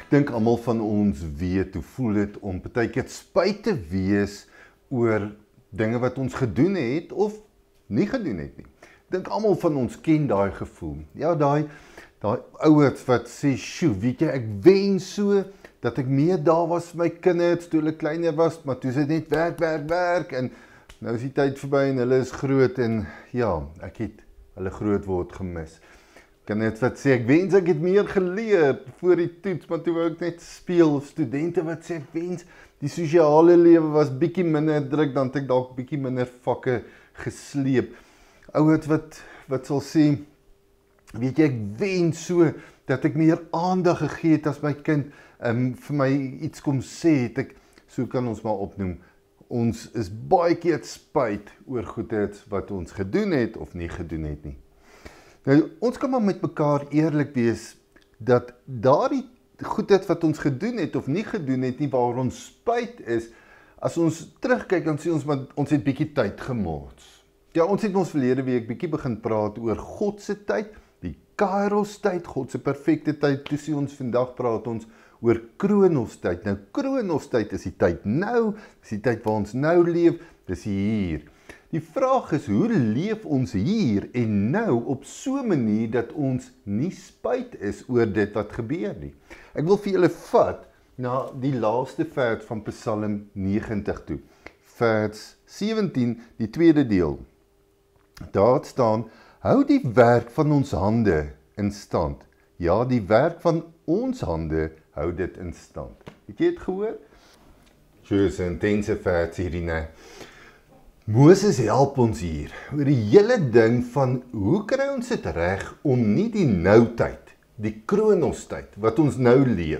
Dink almal van ons weet hoe voel dit om partykeer spyt te wees oor dinge wat ons gedoen het of nie gedoen het nie. Dink almal van ons ken daai gevoel. Ja, daai ouers wat sê, "Sjoe, weet jy, ek wens so dat ek meer daar was vir my kinders toe hulle kleiner was, maar toe is dit net werk en nou is die tyd verby en hulle is groot en ja, ek het hulle groot word gemis." Kinders wat sê, "Ek wens ek het meer geleer voor die toets, maar toe wou ek net speel." Studente wat sê, "Ek wens die sosiale lewe was bietjie minder druk, dan het ek dalk bietjie minder vakke gesleep." Ouers wat sal sê, "Weet jy, ek wens so dat ek meer aandag gegee het as my kind vir my iets kom sê het ek." So kan ons maar opnoem. Ons is baie keer spyt oor goedheid wat ons gedoen het of nie gedoen het nie. Nou, ons kan maar met mekaar eerlik wees dat daardie goedheid wat ons gedoen het of nie gedoen het nie, waar ons spyt is, as ons terugkyk dan sê ons, maar ons het bietjie tyd gemors. Ja, ons het ons verlede week bietjie begin praat oor God se tyd, die Kairos tyd, God se perfekte tyd. Toe sê ons vandag praat ons oor Kronos tyd. Nou, Kronos tyd is die tyd nou, is die tyd waar ons nou leef, dis hier. Die vraag is, hoe leef ons hier en nou op so 'n manier dat ons nie spyt is oor dit wat gebeur nie? Ek wil vir julle vat na die laaste vers van Psalm 90 toe. Vers 17, die tweede deel. Daar staan, "Hou die werk van ons hande in stand." Ja, die werk van ons hande hou dit in stand. Het jy het gehoor? So is 'n intense vers hierdie, né? Moses help ons hier oor die hele ding van hoe kry ons dit reg om nie die nou-tyd, die Kronos tyd wat ons nou leef,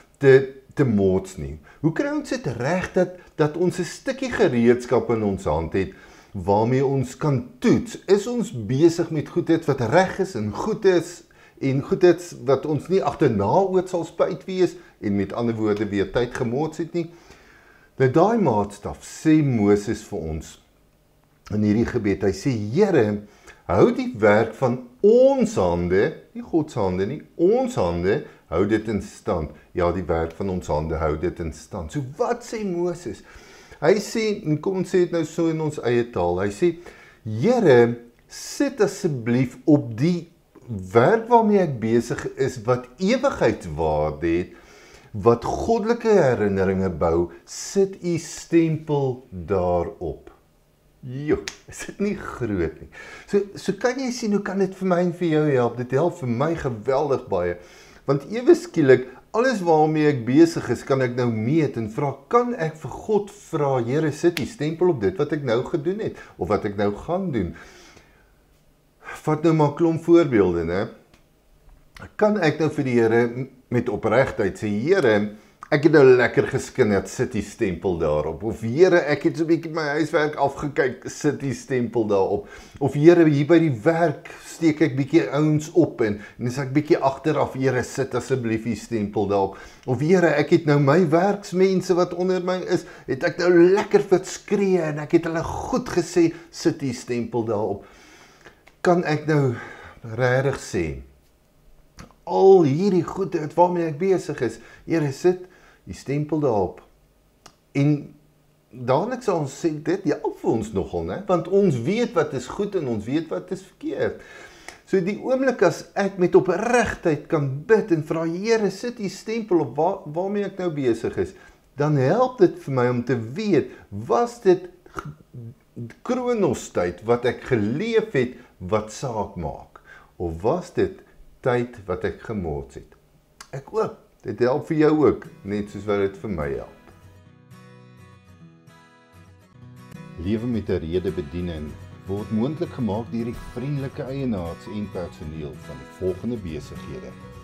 te mots nie. Hoe kry ons dit reg dat ons 'n stukkie gereedskap in ons hand het waarmee ons kan toets? Is ons besig met goedheid wat reg is en goed is en goedheid wat ons nie agterna oor sal spyt wees en met ander woorde weer tyd gemots het nie? Nou daai maatstaf sê Moses vir ons in hierdie gebed. Hy sê, "Here, hou die werk van ons hande, nie God se hande nie, ons hande, hou dit in stand." Ja, die werk van ons hande hou dit in stand. So wat sê Moses? Hy sê, en kom ons sê dit nou so in ons eie taal, hy sê, "Here, sit asseblief op die werk waarmee ek besig is, wat ewigheidswaarde het, wat goddelike herinneringe bou, sit u stempel daarop." Jo, is dit nie groot nie? So kan jy sien, hoe kan dit vir my en vir jou help? Dit help vir my geweldig baie. Want ewe skielik, alles waarmee ek besig is, kan ek nou meet en vra, kan ek vir God vra, Here, sit die stempel op dit wat ek nou gedoen het, of wat ek nou gaan doen? Vat nou maar 'n klomp voorbeelde, né? Kan ek nou vir die Here met opregtheid sê, Here, ek het nou lekker geskinder, sit die stempel daarop. Of Here, ek het so 'n bietjie my huiswerk afgekyk, sit die stempel daarop. Of Here, hier by die werk steek ek bietjie ouens op en as ek bietjie agteraf, Here, sit asseblief die stempel daarop. Of Here, ek het nou my werksmense wat onder my is, het ek nou lekker verskree en ek het hulle goed gesê, sit die stempel daarop. Kan ek nou regtig sê, al hierdie goedheid waarmee ek besig is, Here, sit die stempel daarop. En dadelik sal ons sê, dit help vir ons nogal, né? Want ons weet wat is goed en ons weet wat is verkeerd. So die oomblik as ek met opregtheid kan bid en vra, Here, sit die stempel op waarmee ek nou besig is, dan help dit vir my om te weet, was dit Kronos tyd wat ek geleef het, wat saak maak, of was dit tyd wat ek gemots het? Ek hoop, dit help vir jou ook, net soos wat dit vir my help. Lewe met 'n rede bediening word moontlik gemaak deur die vriendelike eienaars en personeel van die volgende besighede: